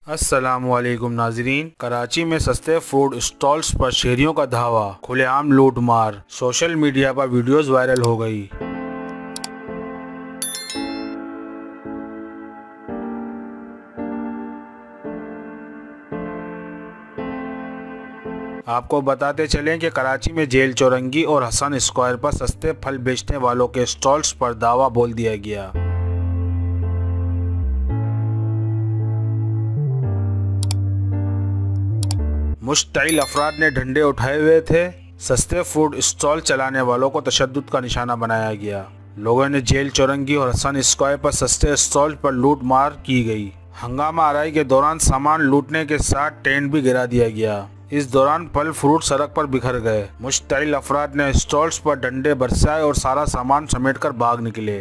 अस्सलामुअलैकुम नाजरीन। कराची में सस्ते फूड स्टॉल्स पर शहरियों का धावा, खुलेआम लूटमार। सोशल मीडिया पर वीडियोस वायरल हो गई। आपको बताते चलें कि कराची में जेल चौरंगी और हसन स्क्वायर पर सस्ते फल बेचने वालों के स्टॉल्स पर दावा बोल दिया गया। मुश्तइल अफराद ने डंडे उठाए हुए थे। सस्ते फूड स्टॉल चलाने वालों को तशद्दुद का निशाना बनाया गया। लोगों ने जेल चौरंगी और हसन स्क्वायर पर सस्ते स्टॉल पर लूट मार की गई। हंगामा आराई के दौरान सामान लूटने के साथ टेंट भी गिरा दिया गया। इस दौरान फल फ्रूट सड़क पर बिखर गए। मुश्तइल अफराद ने स्टॉल्स पर डंडे बरसाए और सारा सामान समेटकर भाग निकले।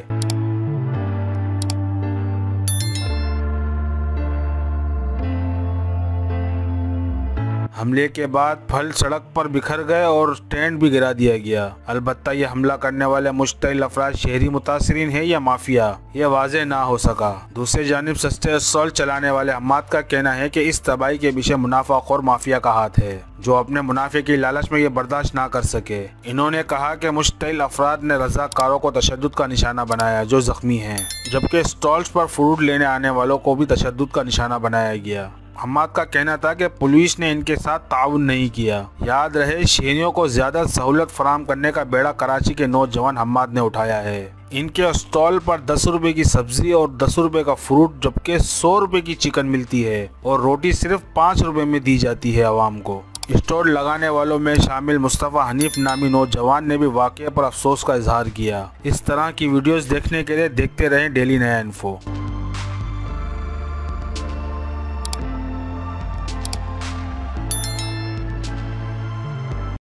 हमले के बाद फल सड़क पर बिखर गए और टेंट भी गिरा दिया गया। अलबत्ता ये हमला करने वाले मुश्तइल अफराद शहरी मुतासिरीन है या माफिया, ये वाज़ेह ना हो सका। दूसरी जानिब सस्ते स्टॉल चलाने वाले हम्माद का कहना है कि इस तबाही के पीछे मुनाफाखोर माफिया का हाथ है, जो अपने मुनाफे की लालच में ये बर्दाश्त ना कर सके। इन्होंने कहा कि मुश्तइल अफराद ने रज़ाकारों को तशद्दुद का निशाना बनाया जो जख्मी हैं, जबकि स्टॉल्स पर फ्रूट लेने आने वालों को भी तशद्दुद का निशाना बनाया गया। हम्माद का कहना था कि पुलिस ने इनके साथ ताउन नहीं किया। याद रहे, शहरियों को ज्यादा सहूलत फराहम करने का बेड़ा कराची के नौजवान हम्माद ने उठाया है। इनके स्टॉल पर 10 रुपए की सब्जी और 10 रुपए का फ्रूट जबकि 100 रुपए की चिकन मिलती है और रोटी सिर्फ 5 रुपए में दी जाती है आवाम को। स्टॉल लगाने वालों में शामिल मुस्तफ़ा हनीफ नामी नौजवान ने भी वाक़ये पर अफसोस का इजहार किया। इस तरह की वीडियोस देखने के लिए देखते रहें डेली नया इन्फो।